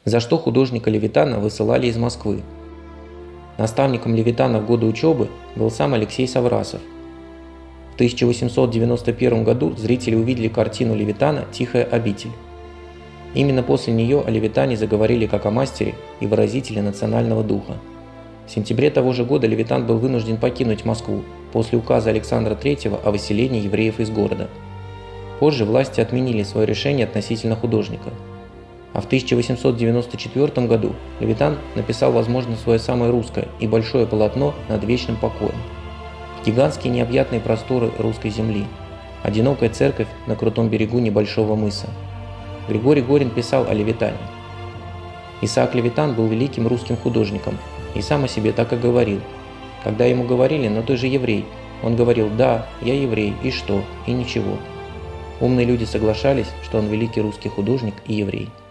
за что художника Левитана высылали из Москвы. Наставником Левитана в годы учебы был сам Алексей Саврасов. В 1891 году зрители увидели картину Левитана «Тихая обитель». Именно после нее о Левитане заговорили как о мастере и выразителе национального духа. В сентябре того же года Левитан был вынужден покинуть Москву после указа Александра III о выселении евреев из города. Позже власти отменили свое решение относительно художника. А в 1894 году Левитан написал, возможно, свое самое русское и большое полотно «Над вечным покоем». Гигантские необъятные просторы русской земли, одинокая церковь на крутом берегу небольшого мыса. Григорий Горин писал о Левитане. Исаак Левитан был великим русским художником и сам о себе так и говорил. Когда ему говорили: «Но ты же еврей», он говорил: «Да, я еврей, и что? И ничего». Умные люди соглашались, что он великий русский художник и еврей.